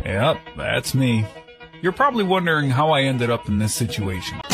Yep, that's me. You're probably wondering how I ended up in this situation.